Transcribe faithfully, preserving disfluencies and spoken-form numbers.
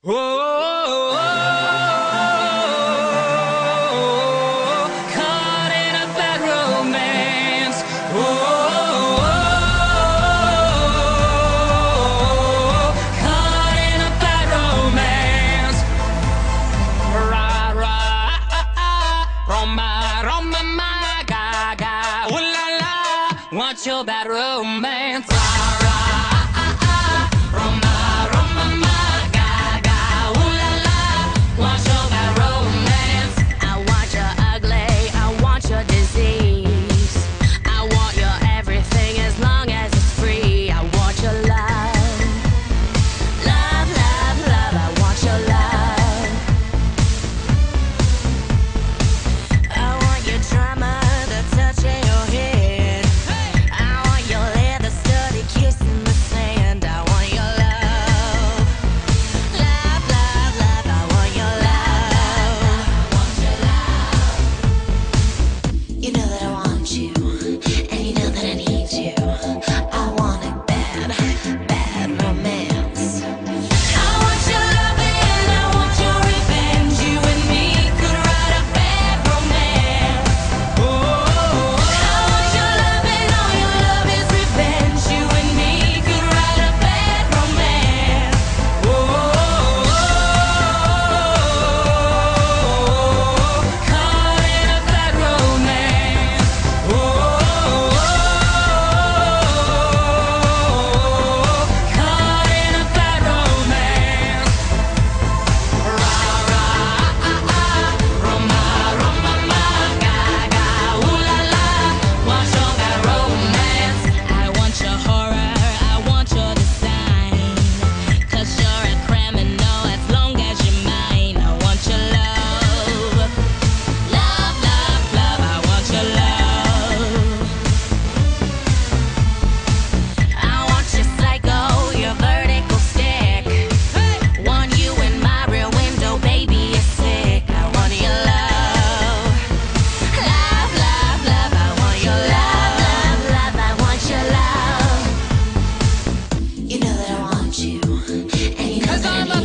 Whoa, caught in a bad romance. Whoa, caught in a bad romance. Ra ra, Roma, Roma, ma ga ga, ooh la la, want your bad romance. Ra ra. Cause I'm a